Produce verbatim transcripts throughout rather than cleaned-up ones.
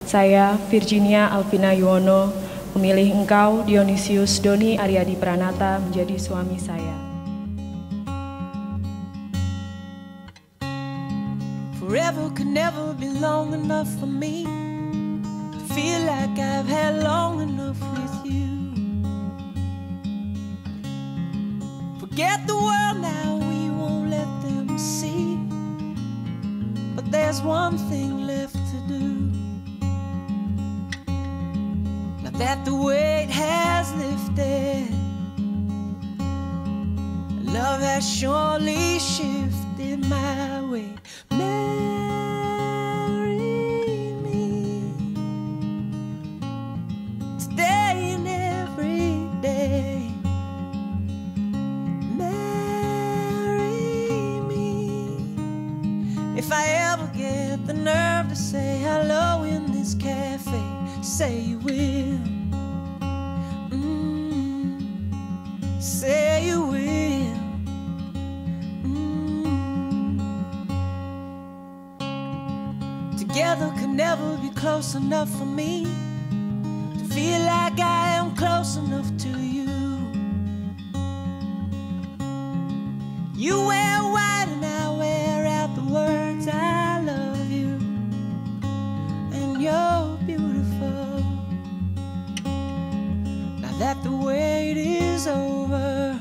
Saya, Virginia Alvina Yuwono, memilih engkau, Dionysius Doni Aryadi Pranata, menjadi suami saya. Forever could never be long enough for me to feel like I've had long enough with you. Forget the world now, we won't let them see. But there's one thing left to do. Now that the weight has lifted, love has surely shifted my way. Marry me today and every day. Marry me if I ever get the nerve to say hello in this cafe. Say you will. Mm, say you will. Together could never be close enough for me to feel like I am close enough to you. You wear white and I wear out the words I love you, and you're beautiful. Now that the wait is over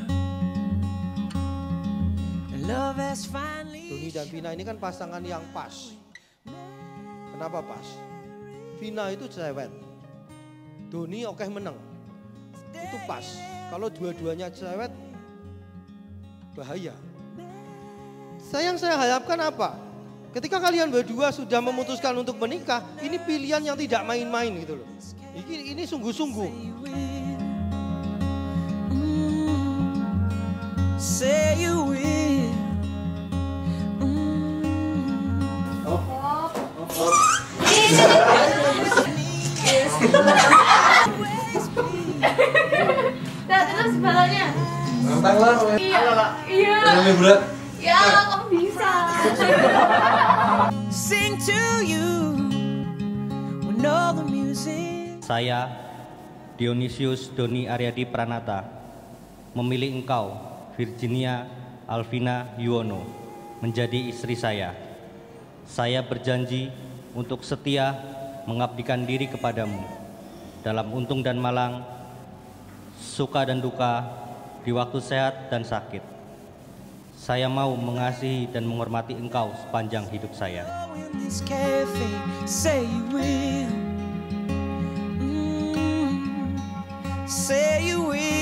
and love has finally. Doni dan Vina ini kan pasangan yang pas. Kenapa pas? Vina itu cerewet, Doni oke meneng. Itu pas. Kalau dua-duanya cerewet, bahaya. Saya yang saya harapkan apa? Ketika kalian berdua sudah memutuskan untuk menikah, ini pilihan yang tidak main-main gitu loh. Ini, ini sungguh-sungguh. Say you will. Nah, terus balanya. Nantang lah. Iya. Iya. Lebih berat. Ya, kamu bisa. Sing to you when all the music. Saya, Dionysius Doni Aryadi Pranata, memilih engkau, Virginia Alvina Yuwono, menjadi istri saya. Saya berjanji untuk setia mengabdikan diri kepadamu dalam untung dan malang, suka dan duka, di waktu sehat dan sakit. Saya mau mengasihi dan menghormati engkau sepanjang hidup saya. Say you will. Mm, say you will.